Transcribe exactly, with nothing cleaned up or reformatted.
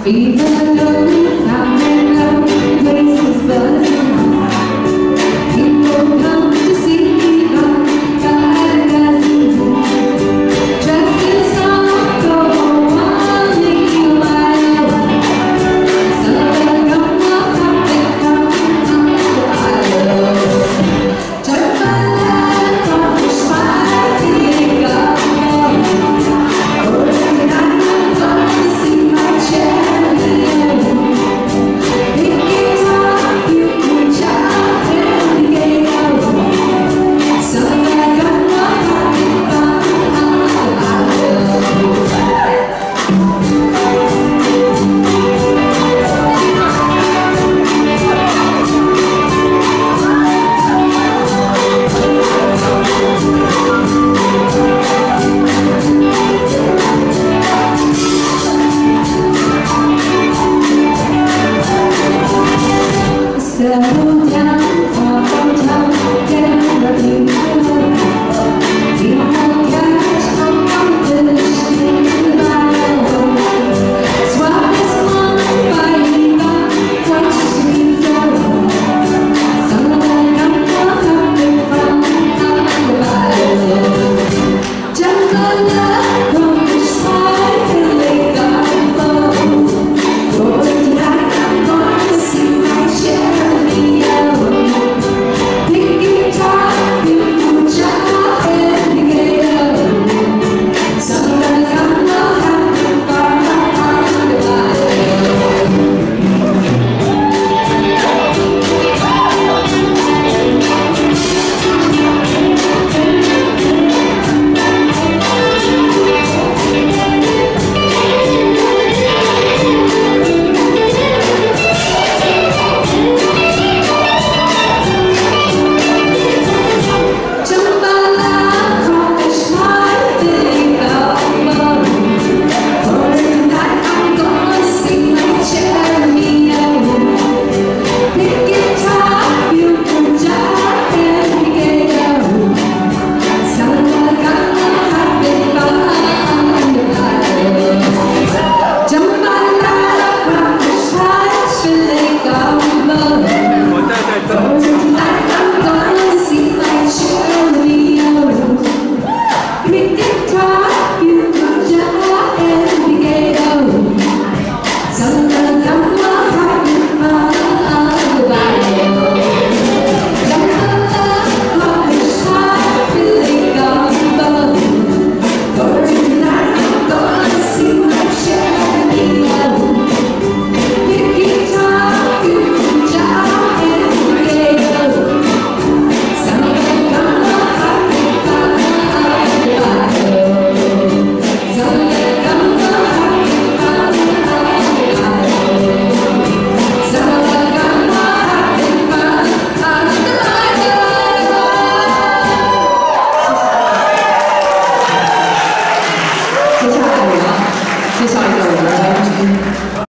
Even though we found no places but people come to see me, but God doesn't do. Just a song go on me while someone come up and come I love. Turn my life on the smile till God. Oh, tonight I'm gonna see my chair. Settle down, calm down, get ready to go. People catch up on this thing that swap this one by that what you do. Someone I'm not coming from the Bible. Just a love from the side till they got low. For tonight I'm gonna see my share.